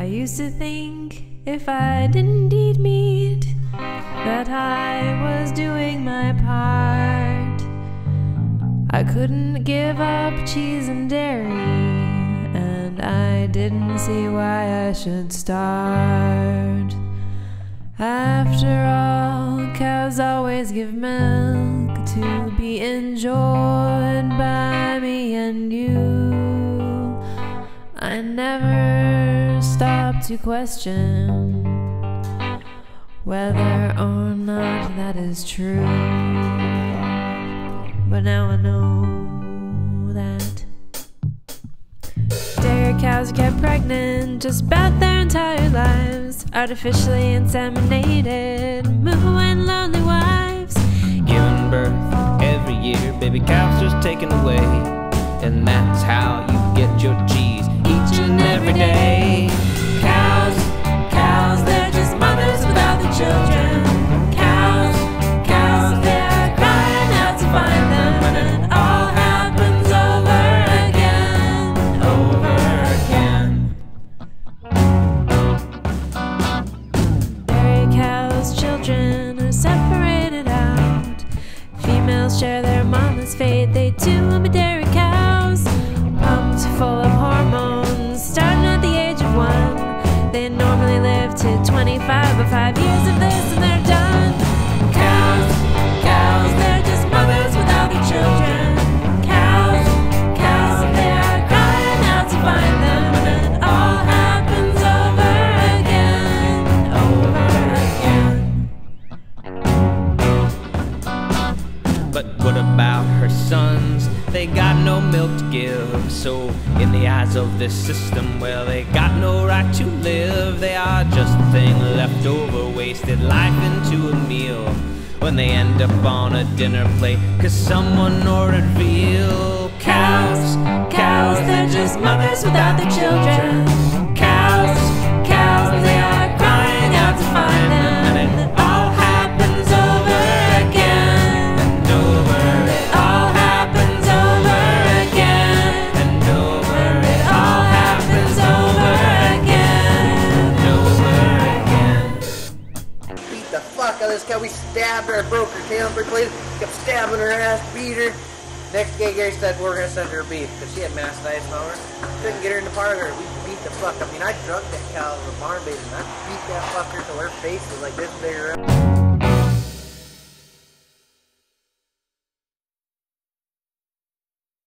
used to think if I didn't eat meat, that I was doing my part. I couldn't give up cheese and dairy, and I didn't see why I should start. After all, cows always give milk to be enjoyed by me and you. I never stopped to question whether or not that is true, but now I know that dairy cows get pregnant just about their entire lives, artificially inseminated, mooing lonely wives, giving birth every year, baby cows just taken away, and that's how you get your cheese each and every day. Cows, cows, they're just mothers without the children. Cows, cows, they're crying out to find them, and it all happens over again, over again. Dairy cows' children are separated out. Females share their mama's fate. They too will be dairy cows, pumped full of hormones, starting at the age of 1. They normally live to 25, but 5 years of this and they're done. Cows, cows, they're just mothers without the children. Cows, cows, they are crying out to find them, and it all happens over again, over again. But what about her sons? They got no milk to give, so in the eyes of this system, well, they got no right to live. They are just a thing left over, wasted life into a meal, when they end up on a dinner plate 'cause someone ordered veal. Cows, cows, they're just mothers without their children. Cows, cows, they are crying out to find them, and it all happens over again, and over. It all happens over again, and over. It all happens over again, and over again. Beat the fuck out of this cow. We stabbed her, broke her tail, kept stabbing her ass, beat her. Next day, Gary said we're gonna send her beef because she had mastitis on her. Couldn't get her in the parlor. We beat the fuck. I mean, I drugged that cow with a barn baby, and I beat that fucker till her face was like this big around.